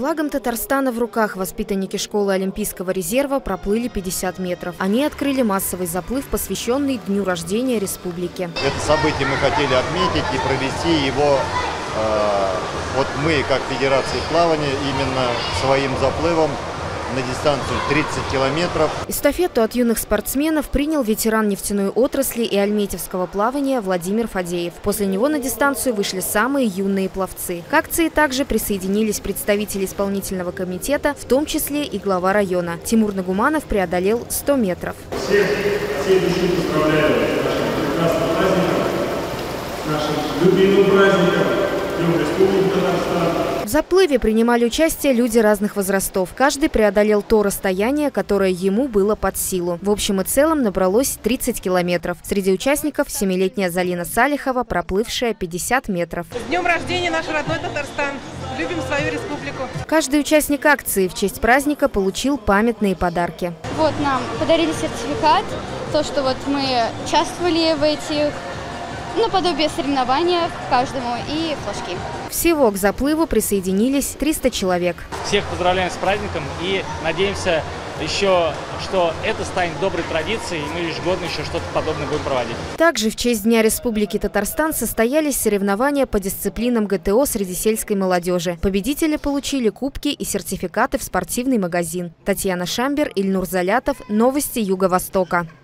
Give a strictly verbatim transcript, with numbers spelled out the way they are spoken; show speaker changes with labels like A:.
A: флагом Татарстана в руках воспитанники школы Олимпийского резерва проплыли пятьдесят метров. Они открыли массовый заплыв, посвященный дню рождения республики.
B: Это событие мы хотели отметить и провести его, э, вот мы, как Федерация плавания, именно своим заплывом на дистанцию тридцать километров.
A: Эстафету от юных спортсменов принял ветеран нефтяной отрасли и альметьевского плавания Владимир Фадеев. После него на дистанцию вышли самые юные пловцы. К акции также присоединились представители исполнительного комитета, в том числе и глава района. Тимур Нагуманов преодолел сто метров.
C: Всех, всех души поздравляю с нашим прекрасным праздником, с нашим любимым праздником, Днем Республики Татарстан.
A: В заплыве принимали участие люди разных возрастов. Каждый преодолел то расстояние, которое ему было под силу. В общем и целом набралось тридцать километров. Среди участников семилетняя Залина Салихова, проплывшая пятьдесят метров.
D: С днем рождения, наш родной Татарстан! Любим свою республику!
A: Каждый участник акции в честь праздника получил памятные подарки.
E: Вот нам подарили сертификат, то, что вот мы участвовали в этих, ну, подобие соревнования каждому, и флажки.
A: Всего к заплыву присоединились триста человек.
F: Всех поздравляем с праздником и надеемся еще, что это станет доброй традицией, и мы ежегодно еще что-то подобное будем проводить.
A: Также в честь Дня Республики Татарстан состоялись соревнования по дисциплинам ГТО среди сельской молодежи. Победители получили кубки и сертификаты в спортивный магазин. Татьяна Шамбер, Ильнур Залятов. Новости Юго-Востока.